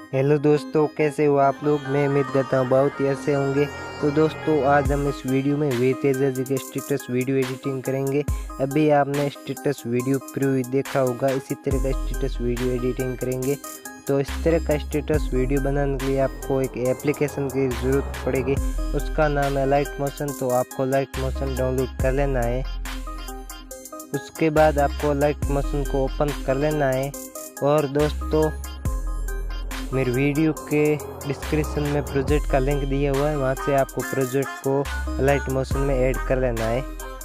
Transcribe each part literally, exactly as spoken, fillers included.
Hello दोस्तों, कैसे हो आप लोग। मैं उम्मीद करता हूँ बहुत ही अच्छे होंगे। तो दोस्तों, आज हम इस वीडियो में वी तेजा जी के स्टेटस वीडियो एडिटिंग करेंगे। अभी आपने स्टेटस वीडियो प्रीव्यू देखा होगा, इसी तरह का स्टेटस वीडियो एडिटिंग करेंगे। तो इस तरह का स्टेटस वीडियो बनाने के लिए आपको एक एप्लीकेशन की ज़रूरत पड़ेगी, उसका नाम है लाइट मोशन। तो आपको लाइट मोशन डाउनलोड कर लेना है। उसके बाद आपको लाइट मोशन को ओपन कर लेना है। और दोस्तों, मेरे वीडियो के डिस्क्रिप्शन में प्रोजेक्ट का लिंक दिया हुआ है, वहाँ से आपको प्रोजेक्ट को लाइट मोशन में ऐड कर लेना है।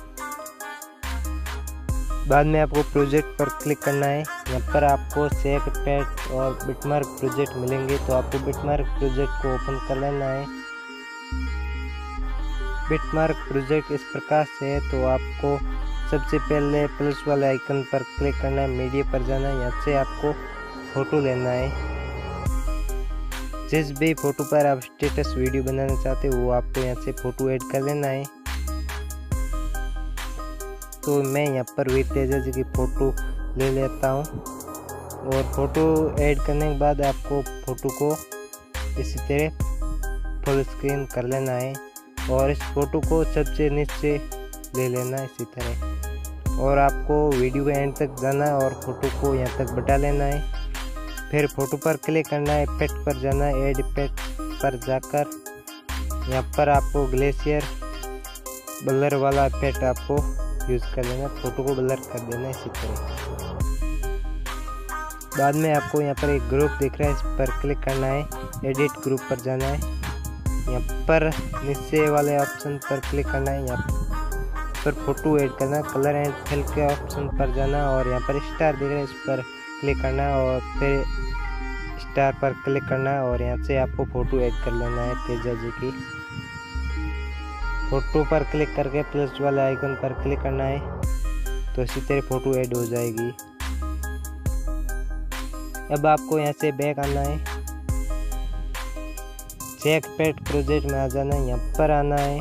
बाद में आपको प्रोजेक्ट पर क्लिक करना है। यहाँ पर आपको सेक पैड और बिटमार्क प्रोजेक्ट मिलेंगे, तो आपको बिटमार्क प्रोजेक्ट को ओपन कर लेना है। बिटमार्क प्रोजेक्ट इस प्रकार से है। तो आपको सबसे पहले प्लस वाले आइकन पर क्लिक करना है, मीडिया पर जाना है। यहाँ से आपको फ़ोटो लेना है। जिस भी फ़ोटो पर आप स्टेटस वीडियो बनाना चाहते हो वो आपको यहाँ से फ़ोटो ऐड कर लेना है। तो मैं यहाँ पर वी तेजा जी की फ़ोटो ले लेता हूँ। और फ़ोटो ऐड करने के बाद आपको फ़ोटो को इसी तरह फुल स्क्रीन कर लेना है। और इस फ़ोटो को सबसे नीचे ले लेना है इसी तरह। और आपको वीडियो के एंड तक जाना है और फ़ोटो को यहाँ तक बढ़ा लेना है। फिर फ़ोटो पर क्लिक करना है, इफेक्ट पर जाना है। ऐड इफेक्ट पर जाकर यहाँ पर आपको ग्लेशियर ब्लर वाला इफेक्ट आपको यूज़ कर लेना है। फ़ोटो को ब्लर कर देना है इसी तरह। बाद में आपको यहाँ पर एक ग्रुप दिख रहा है, इस पर क्लिक करना है। एडिट ग्रुप पर जाना है। यहाँ पर नीचे वाले ऑप्शन पर क्लिक करना है। यहाँ पर फ़ोटो ऐड करना है। कलर एंड फिल के ऑप्शन पर जाना और यहाँ पर स्टार दिख रहा है, इस पर क्लिक करना है। और फिर स्टार पर क्लिक करना है और यहाँ से आपको फ़ोटो ऐड कर लेना है तेजा जी की। फ़ोटो पर क्लिक करके प्लस वाले आइकन पर क्लिक करना है, तो इसी तरह फ़ोटो ऐड हो जाएगी। अब आपको यहाँ से बैक आना है, चेक पैड प्रोजेक्ट में आ जाना है, यहाँ पर आना है।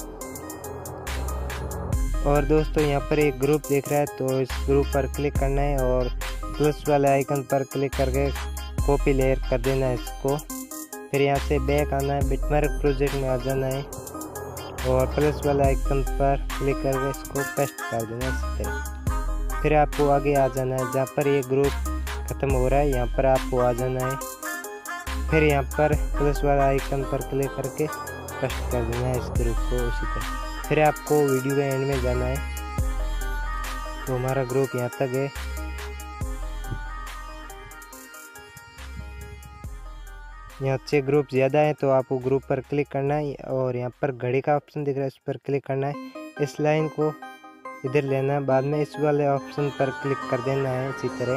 और दोस्तों, यहाँ पर एक ग्रुप दिख रहा है, तो इस ग्रुप पर क्लिक करना है और प्लस वाले आइकन पर क्लिक करके कॉपी लेयर कर देना है इसको। फिर यहाँ से बैक आना है, बिटमार्क प्रोजेक्ट में आ जाना है और प्लस वाले आइकन पर क्लिक करके इसको पेस्ट कर देना है इस तरह। फिर आपको आगे आ जाना है, जहाँ पर ये ग्रुप ख़त्म हो रहा है यहाँ पर आपको आ जाना है। फिर यहाँ पर प्लस वाले आइकन पर क्लिक करके पेस्ट कर देना है इस ग्रुप को उसी तरह। फिर आपको वीडियो के एंड में जाना है। तो हमारा ग्रुप यहाँ तक है। यहाँ से ग्रुप ज़्यादा है तो आपको ग्रुप पर क्लिक करना है और यहाँ पर घड़ी का ऑप्शन दिख रहा है, इस पर क्लिक करना है। इस लाइन को इधर लेना है, बाद में इस वाले ऑप्शन पर क्लिक कर देना है इसी तरह।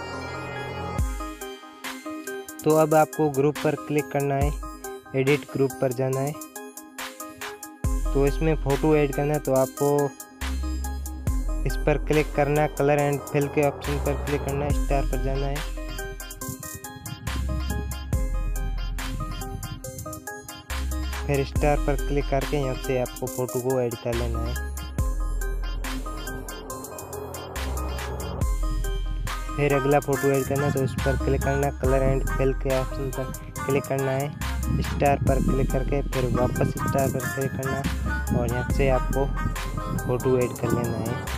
तो अब आपको ग्रुप पर क्लिक करना है, एडिट ग्रुप पर जाना है। तो इसमें फ़ोटो ऐड करना है, तो आपको इस पर क्लिक करना है। कलर एंड फिल के ऑप्शन पर क्लिक करना है, स्टार पर जाना है। फिर स्टार पर क्लिक करके यहाँ से आपको फ़ोटो को ऐड कर लेना है। फिर अगला फ़ोटो ऐड करना है, तो इस पर क्लिक करना है। कलर एंड फिल के ऑप्शन पर क्लिक करना है, स्टार पर क्लिक करके फिर वापस स्टार पर क्लिक करना है और यहाँ से आपको फ़ोटो ऐड कर लेना है।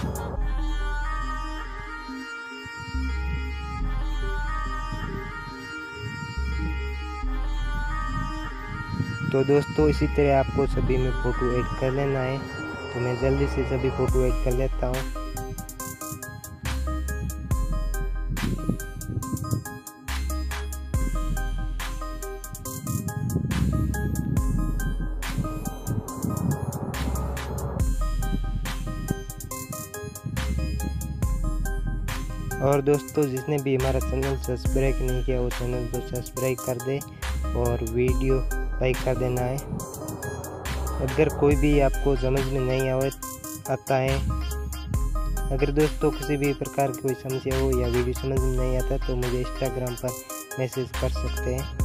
तो दोस्तों, इसी तरह आपको सभी में फ़ोटो ऐड कर लेना है। तो मैं जल्दी से सभी फ़ोटो ऐड कर लेता हूँ। और दोस्तों, जिसने भी हमारा चैनल सब्सक्राइब नहीं किया वो चैनल को सब्सक्राइब कर दे और वीडियो लाइक कर देना है। अगर कोई भी आपको समझ में नहीं आवे आता है, अगर दोस्तों किसी भी प्रकार की कोई समस्या हो या वीडियो समझ में नहीं आता तो मुझे इंस्टाग्राम पर मैसेज कर सकते हैं।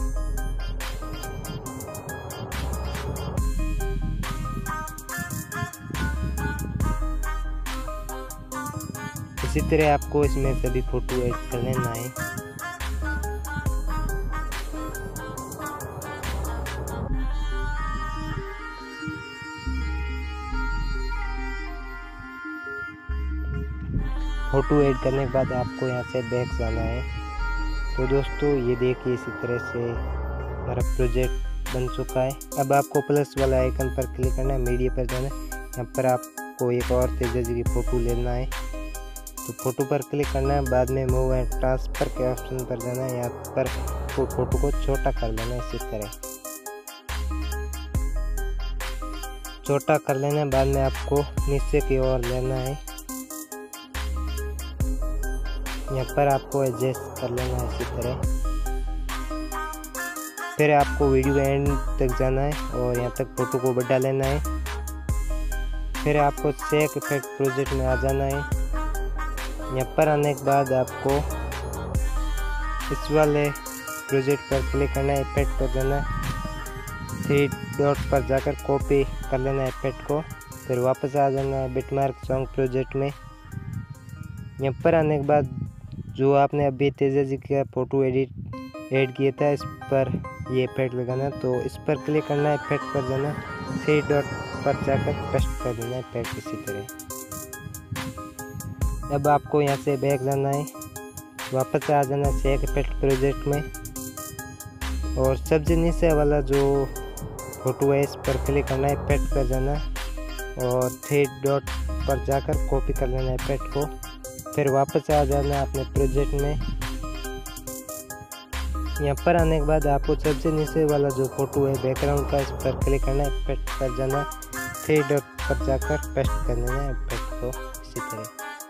इसी तरह आपको इसमें सभी फ़ोटो ऐड कर लेना है। फ़ोटो ऐड करने के बाद आपको यहाँ से बैक जाना है। तो दोस्तों ये देखिए इसी तरह से हमारा प्रोजेक्ट बन चुका है। अब आपको प्लस वाला आइकन पर क्लिक करना है, मीडिया पर जाना है। यहाँ पर आपको एक और तेजा जी की फ़ोटो लेना है, तो फ़ोटो पर क्लिक करना है। बाद में मूव एंड ट्रांसफ़र के ऑप्शन पर जाना है। यहाँ पर फ़ोटो को छोटा कर लेना है, इसी तरह छोटा कर लेना है। बाद में आपको नीचे की ओर लेना है, यहाँ पर आपको एडजस्ट कर लेना है इसी तरह। फिर आपको वीडियो एंड तक जाना है और यहाँ तक फ़ोटो को बढ़ा लेना है। फिर आपको शेक इफेक्ट प्रोजेक्ट में आ जाना है। यहाँ पर आने के बाद आपको इस वाले प्रोजेक्ट पर क्लिक करना है, इफेक्ट पर जाना है, थ्री डॉट पर जाकर कॉपी कर लेना है इफेक्ट को। फिर वापस आ जाना है बिटमार्क सॉन्ग प्रोजेक्ट में। यहाँ पर आने के बाद जो आपने अभी तेजा जी का फ़ोटो एडिट ऐड किया था, इस पर ये इफेक्ट लगाना। तो इस पर क्लिक करना है, इफेक्ट पर जाना, थ्री डॉट पर जाकर पेस्ट कर देना है इफेक्ट इसी तरह। अब आपको यहाँ से बैक जाना है, वापस आ जाना है शेक इफेक्ट प्रोजेक्ट में और सबसे नीचे वाला जो फ़ोटो है इस पर क्लिक करना है, इफेक्ट पर जाना और थ्री डॉट पर जाकर कॉपी कर लेना है इफेक्ट को। फिर वापस आ जाना है अपने प्रोजेक्ट में। यहाँ पर आने के बाद आपको सबसे नीचे वाला जो फ़ोटो है बैकग्राउंड का, इस पर क्लिक करना है, इफेक्ट पर जाना, थ्री डॉट पर जाकर पेस्ट कर देना है इफेक्ट को इसी तरह।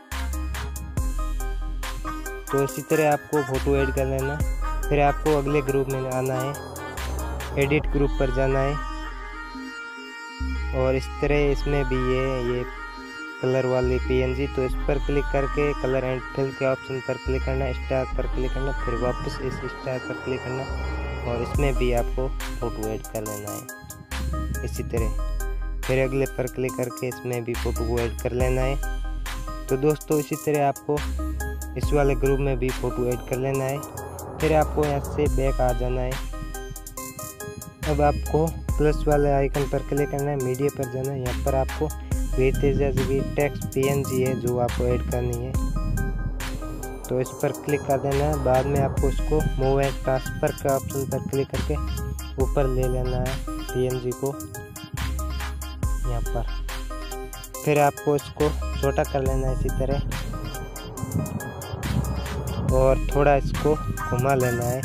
तो इसी तरह आपको फ़ोटो ऐड कर लेना। फिर आपको अगले ग्रुप में आना है, एडिट ग्रुप पर जाना है और इस तरह इसमें भी ये ये कलर वाली पीएनजी, तो इस पर क्लिक करके कलर एंड फिल के ऑप्शन पर क्लिक करना, स्टार पर क्लिक करना, फिर वापस इस स्टार पर क्लिक करना और इसमें भी आपको फ़ोटो ऐड कर लेना है इसी तरह। फिर अगले पर क्लिक करके इसमें भी फ़ोटो को ऐड कर लेना है। तो दोस्तों इसी तरह आपको इस वाले ग्रुप में भी फ़ोटो ऐड कर लेना है। फिर आपको यहाँ से बैक आ जाना है। अब आपको प्लस वाले आइकन पर क्लिक करना है, मीडिया पर जाना है। यहाँ पर आपको वे तेजा जी की टेक्स्ट पीएनजी है जो आपको ऐड करनी है, तो इस पर क्लिक कर देना है। बाद में आपको इसको मूव एंड ट्रांसफ़र के ऑप्शन पर क्लिक करके ऊपर ले लेना है पीएनजी को यहाँ पर। फिर आपको इसको छोटा कर लेना है इसी तरह और थोड़ा इसको घुमा लेना है।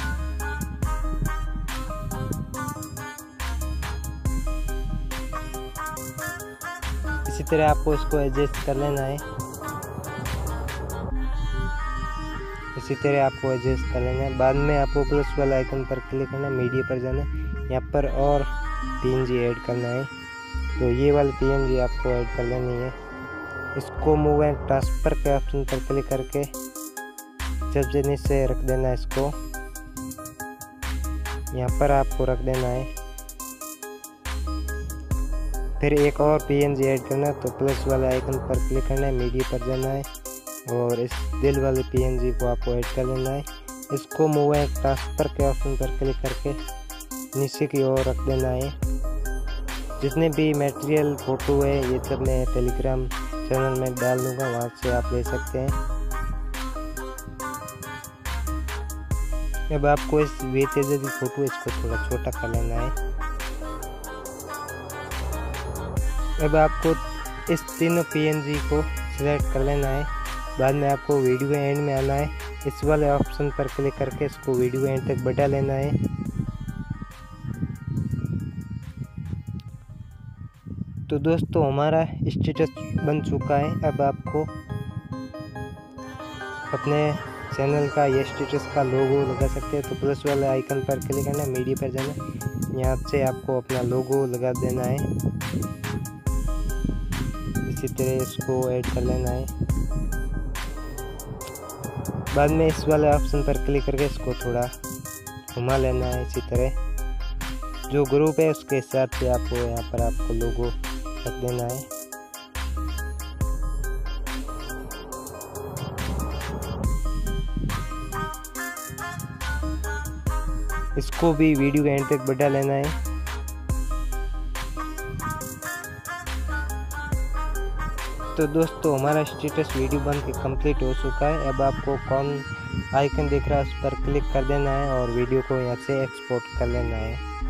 इसी तरह आपको इसको एडजस्ट कर लेना है, इसी तरह आपको एडजस्ट कर लेना है। बाद में आपको प्लस वाला आइकन पर क्लिक करना है, मीडिया पर जाना है, यहाँ पर और पीएनजी ऐड करना है। तो ये वाली पीएनजी आपको ऐड कर लेनी है। इसको मूव एंड ट्रांसफ़र के ऑप्शन पर क्लिक करके सबसे नीचे रख देना है, इसको यहाँ पर आपको रख देना है। फिर एक और पीएनजी ऐड करना है, तो प्लस वाले आइकन पर क्लिक करना है, मीडिया पर जाना है और इस दिल वाले पीएनजी को आपको ऐड कर लेना है। इसको मूव एंड ट्रांसफ़र के ऑप्शन पर क्लिक करके नीचे की ओर रख देना है। जितने भी मटेरियल फ़ोटो है ये सब मैं टेलीग्राम चैनल में डाल दूँगा, वहाँ से आप ले सकते हैं। अब आपको इस वे तेजा की फ़ोटो इसको थोड़ा छोटा कर लेना है। अब आपको इस तीनों पीएनजी को सिलेक्ट कर लेना है। बाद में आपको वीडियो एंड में आना है, इस वाले ऑप्शन पर क्लिक करके इसको वीडियो एंड तक बढ़ा लेना है। तो दोस्तों हमारा स्टेटस बन चुका है। अब आपको अपने चैनल का ये स्टेटस का लोगो लगा सकते हैं। तो प्लस वाले आइकन पर क्लिक करना है, मीडिया पर जाना है, यहाँ से आपको अपना लोगो लगा देना है। इसी तरह इसको ऐड कर लेना है। बाद में इस वाले ऑप्शन पर क्लिक करके इसको थोड़ा घुमा लेना है। इसी तरह जो ग्रुप है उसके हिसाब से आपको यहाँ पर आपको लोगो रख देना है। इसको भी वीडियो के एंड तक बढ़ा लेना है। तो दोस्तों हमारा स्टेटस वीडियो बन के कंप्लीट हो चुका है। अब आपको कौन आइकन दिख रहा है उस पर क्लिक कर देना है और वीडियो को यहाँ से एक्सपोर्ट कर लेना है।